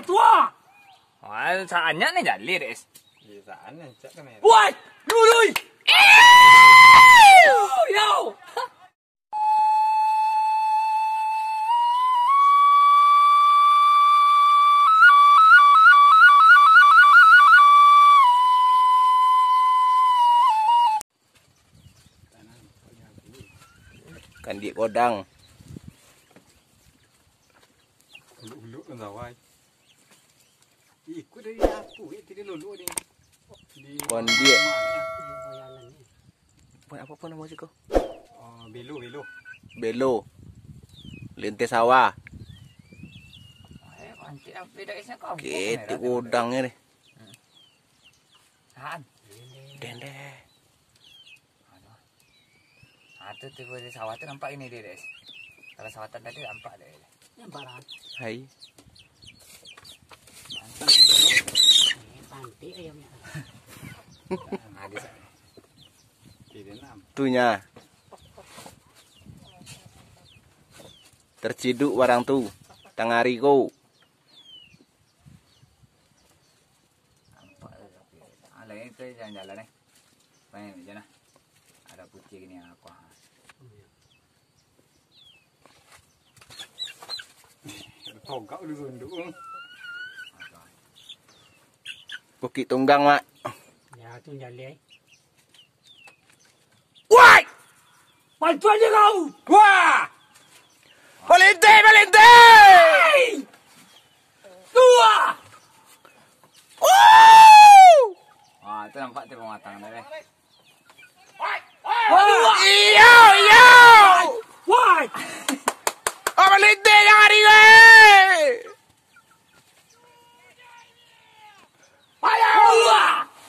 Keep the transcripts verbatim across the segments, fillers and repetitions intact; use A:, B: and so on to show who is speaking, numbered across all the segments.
A: tua.
B: Wah, saatnya nih jali deh.
C: Iya, saatnya cak kan ya.
A: Woi, lului. Yo.
D: Kan di kodang.
C: Lulu kan zawai. Ikut dari aku, itu dia lulu ni.
D: Kon dia. Apa apa nama sih kau?
C: Oh, belu belu.
D: Belo. Lintas sawah.
B: Eh, pantik apa dah isnya kau?
D: Oke, di kodangnya nih.
B: Han.
D: Dende.
B: Ah, tu tiba di sawah tu nampak ini dia deh. Kalau sawatan tadi nampak deh.
A: Yang barat.
D: Hai.
A: Pantik ayamnya.
B: Ada sah.
C: Tidak nam.
D: Tunya. Terciduk warang tu. Tangari ko.
B: Nampak tapi. Ah, lain tu jalan-jalan ni. Main je nah. Ada putih gini aku.
C: Togak dulu dulu.
D: Bukit Tunggang, Mak.
A: Ya, tu jali.
D: Woi!
A: Bantu aja kau.
D: Wah! Valente, Valente!
A: Tua.
D: Oh!
B: Ah, tu nampak tu pematang dah deh.
A: Tua.
D: Iyo, iyo!
A: Woi.
D: Oh, Valente, yang hari weh!
A: Ayo. Tua.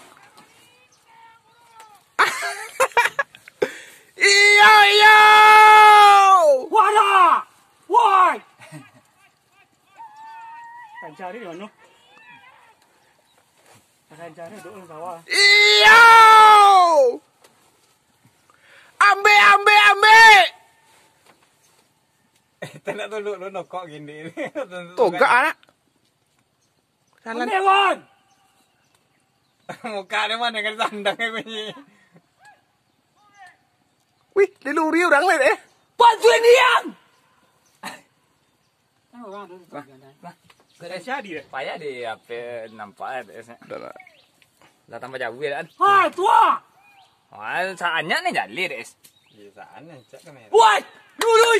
D: Iyo, iyo!
A: Wada. Woi. Kan cari di mana? Kan cari dulu sawah.
D: Iyo! Ambe, ambe, ambe!
C: Tak nak tolak lu nokok gini.
D: Togak anak. Jalan.
A: Dewan.
C: Muka dia mana kan sandang ni.
D: Wih, diluri orang lain eh.
A: Bantuin dia.
B: Sudah jadi deh. Payah di apa nampak deh.
D: Udah lah.
B: Dah tambah jauh kan.
A: Hai, tua.
B: Wah, saatnya nih jali deh.
C: Iya, saatnya cak kan ya.
A: Woi, lului.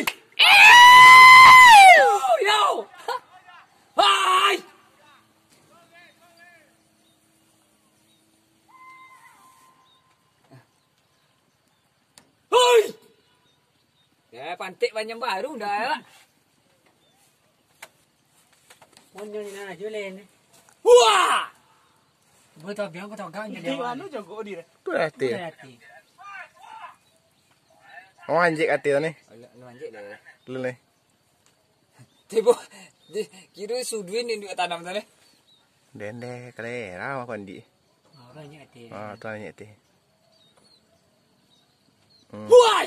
A: Yo. Hai. Hoi.
B: Ya, pantik banyak baru dah.
A: Monyo ni nak julen. Wah. Betul biang betul gang jadi. Di mana jago dia?
D: Tuh hati.
A: Hati.
D: Oh anjing hati nih.
B: Lu anjik deh.
D: Lu nih.
B: Tiba kira suduin ni duk tanam tu ni.
D: Dende kale rawa kondi.
A: Orang ni hati.
D: Ah, tuan ni hati.
A: Woi.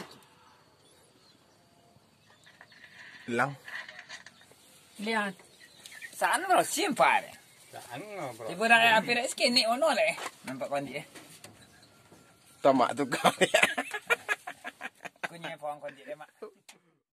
D: Lang.
A: Lihat.
B: Saan bro simpan.
C: Saan bro.
B: Tiba dah apa dah sikit ni ono leh. Nampak kondi eh.
D: Tamak tu kau ya.
B: Kunyai pohon kondi deh mak.